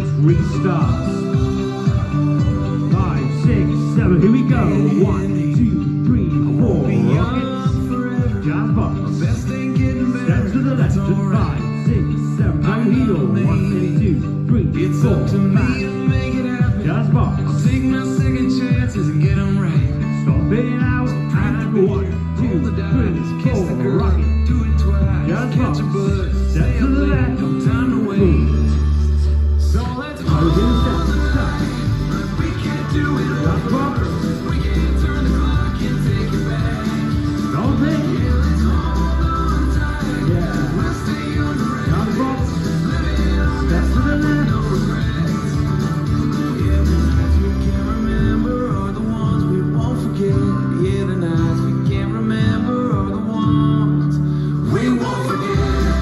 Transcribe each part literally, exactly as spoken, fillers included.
restarts. Five, six, seven, here we go. One, two, three, four. Rockets, jazz box. Step to the left and five, six, seven. Down heel. One, two, three, four, five. Jazz box. I'll take my second chances and get them right. Stop it out and one, two, three, four. Rocket, do it twice. jazz box. Catch a buzz. Step to the left. No time to wait. Move. So let's Go to the step. we can't do it Jazz over. box. We can't turn the clock and take it back. Don't think. Yeah, let's hold on tight. Yeah. We'll stay on the right. Jazz box. Living our Step to the left. no regrets. Yeah, the nights we can't remember are the ones we won't forget. Yeah, the nights we can't remember are the ones we won't forget.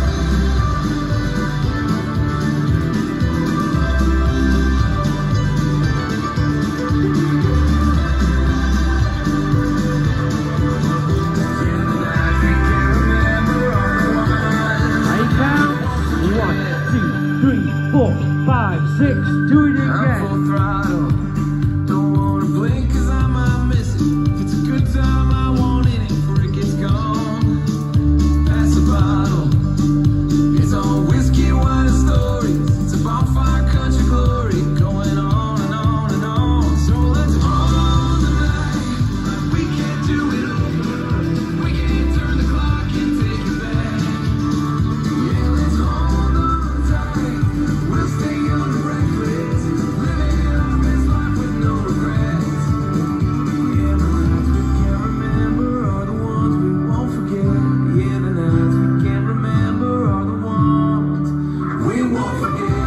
Three, four, five, six, do it I'm again. full throttle. Don't wanna blink 'cause I might miss it. If it's a good time, I want it before it gets gone. Pass the bottle. It's all whiskey, wine, and stories. It's a bonfire, country glory, going on and on and on. So let's hold on tonight, like we can't do it over. We can't turn the clock and take it back. Yeah, let's hold on tight. We'll stay on the reckless, living our best life with no regrets. Yeah, the nights we can't remember are the ones we won't forget. Yeah, the nights we can't remember are the ones we won't forget.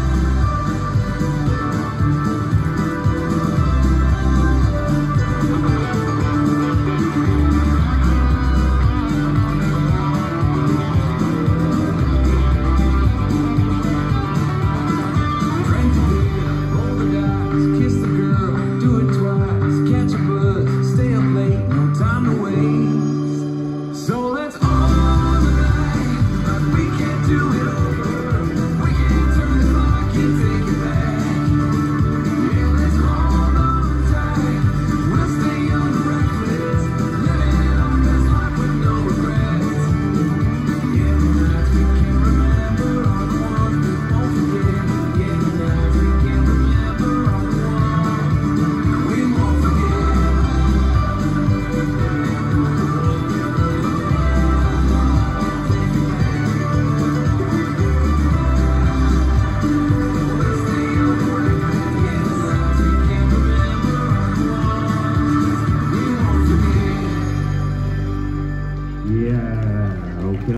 Drink the beer, roll the dice, kiss the girl, do it twice, catch a buzz, stay up late, no time to waste. So let's all on the night, like we can't do it over. We can't turn the clock and take it back. Yeah, let's hold on tight. We'll stay on the reckless, living our best life with no regrets. Yeah, the nights we can't remember are the ones we won't forget. Yeah, the nights we can't remember are the ones we won't forget. We'll stay on the reckless. Yeah, the nights we can't remember are the ones we won't forget. Yeah, okay.